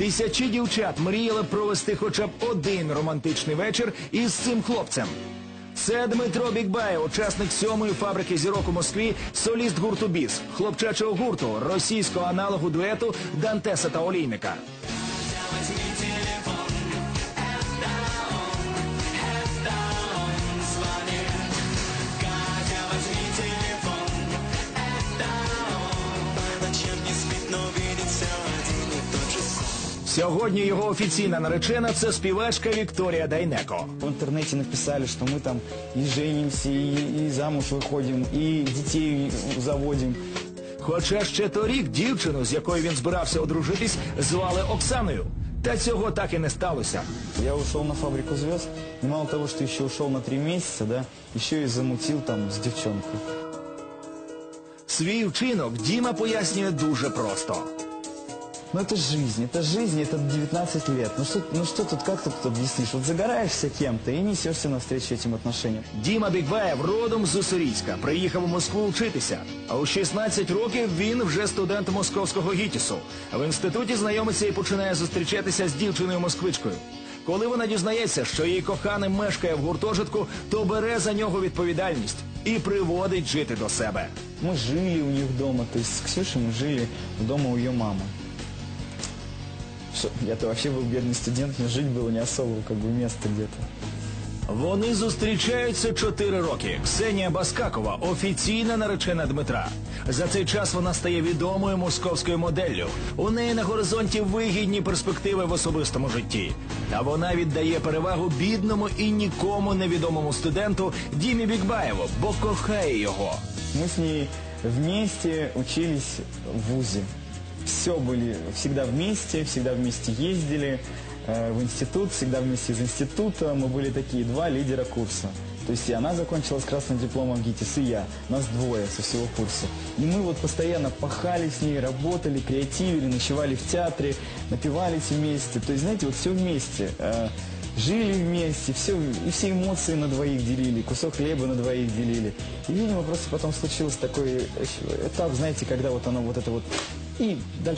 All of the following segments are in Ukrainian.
Тисячі дівчат мріяли провести хоча б один романтичний вечір із цим хлопцем. Це Дмитро Бікбаєв, учасник 7-ї фабрики зірок у Москві, соліст гурту «Біс», хлопчачого гурту, російського аналогу дуету Дантеса та Олійника. Сьогодні його офіційна наречена – це співачка Вікторія Дайнеко. В интернете написали, что мы там и женимся, и замуж выходим, и детей заводим. Хоча ще торік дівчину, з якою він збирався одружитись, звали Оксаною. Та цього так і не сталося. Я ушел на фабрику звезд, и мало того, что еще ушел на 3 месяца, да, еще и замутил там с девчонкой. Свій вчинок Діма пояснює дуже просто. Ну это жизнь, это 19 лет. Ну что тут, как тут объяснишь? Вот загораешься кем-то и несешься навстречу этим отношениям. Діма Бікбаєв родом з Уссурійська, приїхав у Москву вчитися. А у 16 років він вже студент московського ГІТІСу. В інституті знайомиться і починає зустрічатися з дівчиною-москвичкою. Коли вона дізнається, що її коханий мешкає в гуртожитку, то бере за нього відповідальність і приводить жити до себе. Мы жили у них дома, то есть с Ксюшей мы жили дома у ее мамы. Я-то вообще был бедный студент, мне жить было не особо, как бы, место где-то. Вони зустрічаються 4 роки. Ксенія Баскакова – офіційна наречена Дмитра. За цей час вона стає відомою московською моделлю. У неї на горизонті вигідні перспективи в особистому житті. Та вона віддає перевагу бідному і нікому невідомому студенту Дімі Бікбаєву, бо кохає його. Мы с ней вместе учились в вузе. Все были всегда вместе ездили в институт, всегда вместе из института. Мы были такие 2 лидера курса. То есть и она закончила с красным дипломом ГИТИС, и я. Нас 2 со всего курса. И мы вот постоянно пахали с ней, работали, креативили, ночевали в театре, напивались вместе. То есть, знаете, вот все вместе. Жили вместе, и все эмоции на 2 делили, кусок хлеба на 2 делили. И, видимо, просто потом случился такой этап, знаете, когда вот оно вот это вот... І далі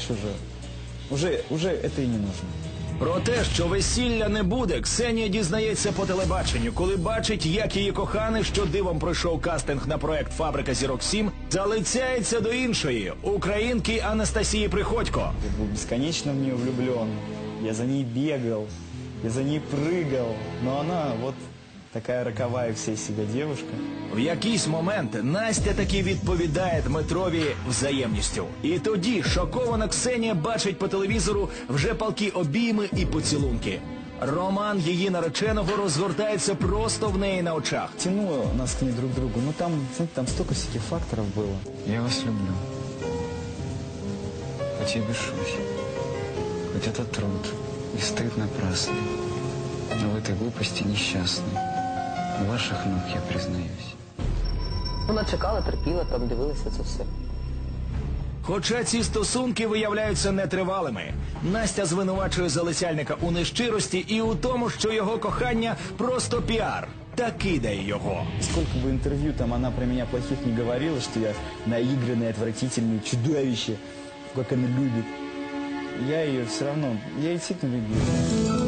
вже це і не нужно. Про те, що весілля не буде, Ксенія дізнається по телебаченню, коли бачить, як її коханий, що дивом пройшов кастинг на проект «Фабрика зірок 7», залицяється до іншої – українки Анастасії Приходько. Я був безконечно в неї влюблен, я за нею бігав, я за нею пригав, но вона вот така роковая всей себе девушка. В якийсь момент Настя таки відповідає Дмитрові взаємністю. І тоді шокована Ксенія бачить по телевізору вже палкі обійми і поцілунки. Роман її нареченого розгортається просто в неї на очах. Тянуло нас к ней друг к другу, но там, знаете, там столько всяких факторов было. Я вас люблю. Хоть и бешусь. Хоть это труд. И стыд напрасный. Но в этой глупости несчастный. У ваших ног я признаюсь. Вона чекала, терпіла, там дивилася це все. Хоча ці стосунки виявляються нетривалими. Настя звинувачує залицяльника у нещирості і у тому, що його кохання просто піар. Та кидає його. Сколько бы интервью там она про меня плохих не говорила, что я наигранный, отвратительный, чудовище, как она любит. Я ее все равно, я ее действительно любил.